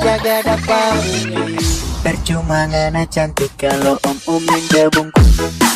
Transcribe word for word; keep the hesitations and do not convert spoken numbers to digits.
jaga dapat. Percuma ngana cantik kalau om-om yang jabungku.